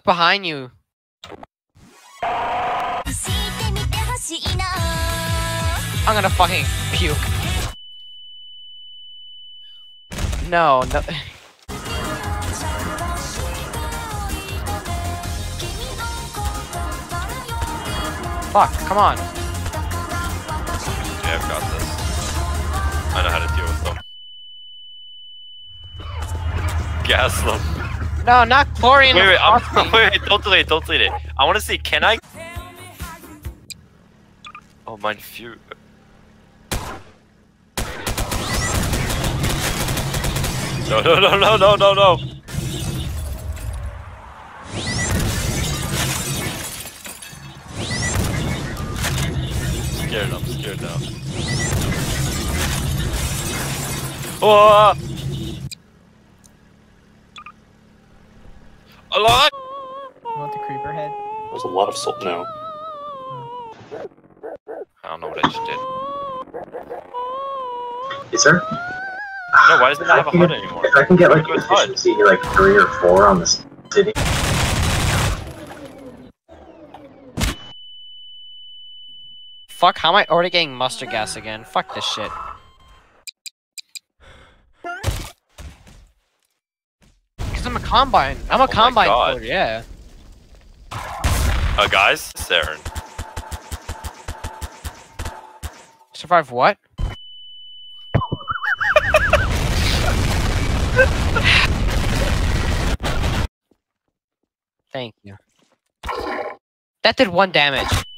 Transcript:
behind you. I'm gonna fucking puke. No. Fuck, come on. Yeah, I've got this. I know how to deal with them. Gas them. No, not chlorine. Wait, don't delete it, don't delete it. I want to see, can I? Oh, mine few. No. I'm scared now. Oh! Alive! You want the creeper head? There's a lot of salt now. I don't know what I just did. Is there? No, why does it not have a HUD anymore? If I can get like efficiency like 3 or 4 on the city. Fuck, how am I already getting mustard gas again? Fuck this shit. Cause I'm a combine. I'm a combine player, yeah. Guys, Saren. Survive what? Thank you. That did 1 damage.